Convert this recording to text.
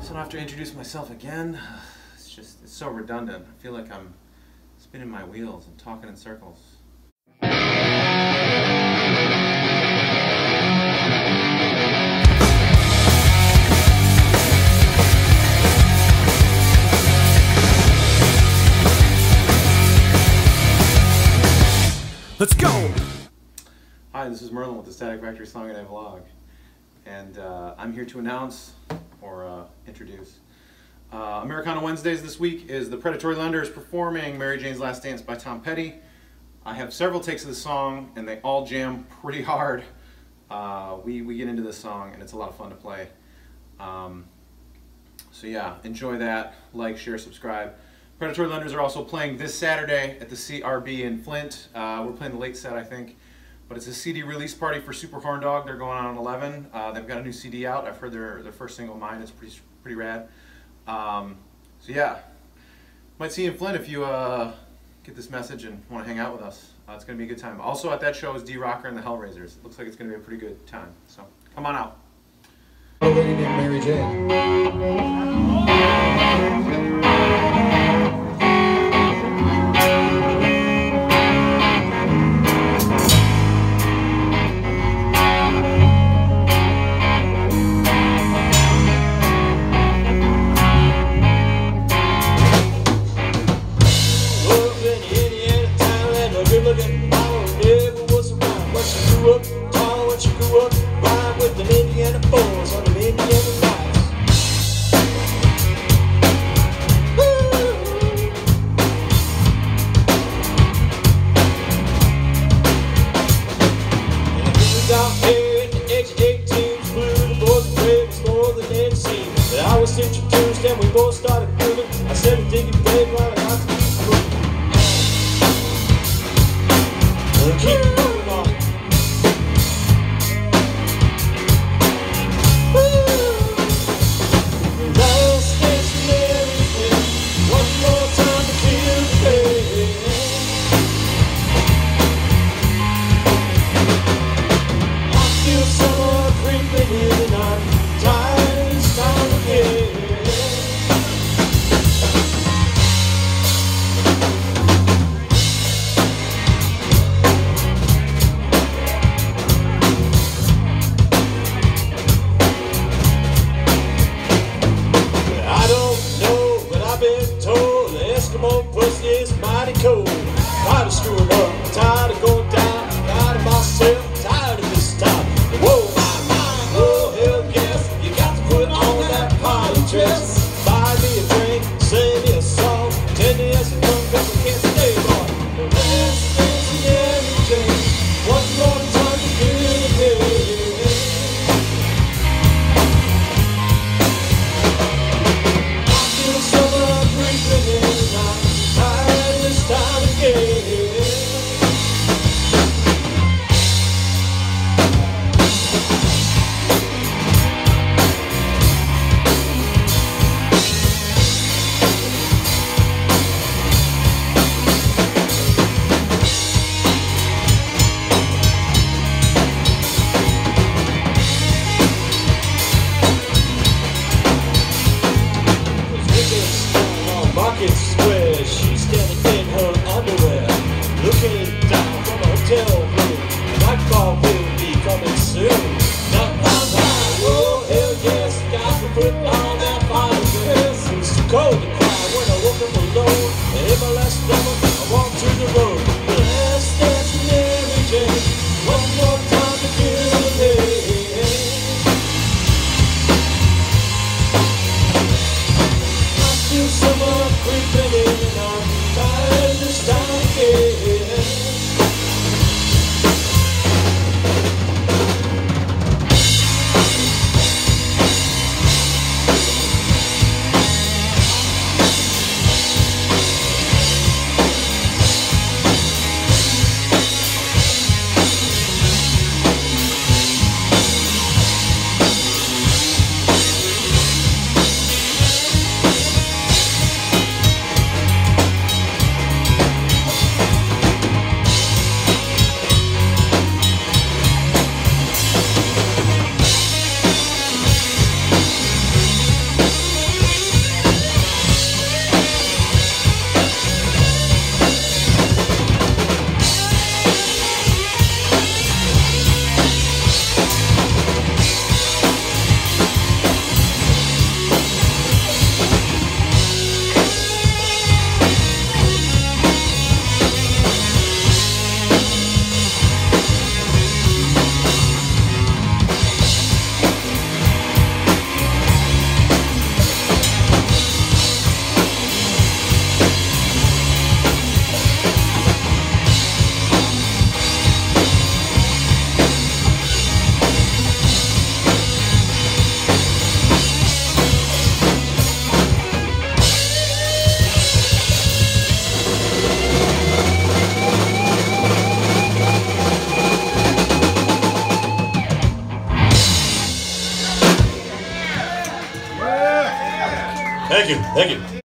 So I don't have to introduce myself again. It's so redundant. I feel like I'm spinning my wheels and talking in circles. Let's go! Hi, this is Merlin with the Static Factory Song and Vlog. And I'm here to announce, or introduce, Americana Wednesdays this week is the Predatory Lenders performing Mary Jane's Last Dance by Tom Petty. I have several takes of the song and they all jam pretty hard. We get into this song and it's a lot of fun to play. So yeah, enjoy that. Like, share, subscribe. Predatory Lenders are also playing this Saturday at the CRB in Flint. We're playing the late set, I think. But it's a CD release party for Super Horn Dog. They're going on 11. They've got a new CD out. I've heard their first single, Mine, is pretty rad. So yeah, might see you in Flint if you get this message and want to hang out with us. It's going to be a good time. Also at that show is D-Rocker and the Hellraisers. It looks like it's going to be a pretty good time. So come on out. A lady named Mary Jane. Thank you.